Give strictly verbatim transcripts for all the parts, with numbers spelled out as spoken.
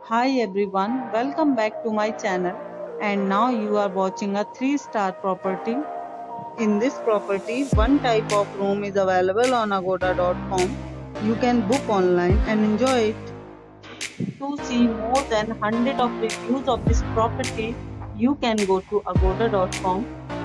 Hi everyone, welcome back to my channel. And now you are watching a three star property. In this property, one type of room is available on agoda dot com. You can book online and enjoy it. To see more than one hundred of reviews of this property, you can go to agoda dot com.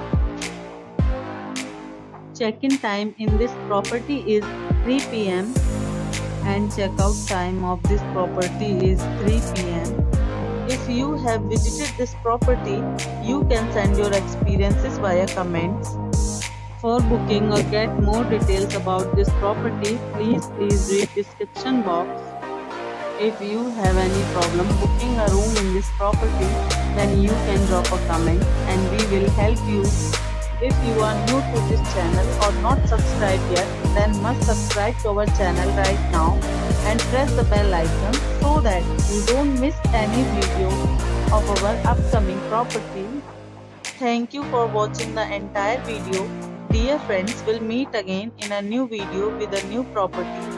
Check-in time in this property is three p m and check-out time of this property is three p m If you have visited this property, you can send your experiences via comments. For booking or get more details about this property, please please read description box. If you have any problem booking a room in this property, then you can drop a comment and we will help you. If you are new to this channel or not subscribed yet, then must subscribe to our channel right now and press the bell icon so that you don't miss any video of our upcoming property. Thank you for watching the entire video. Dear friends, we'll meet again in a new video with a new property.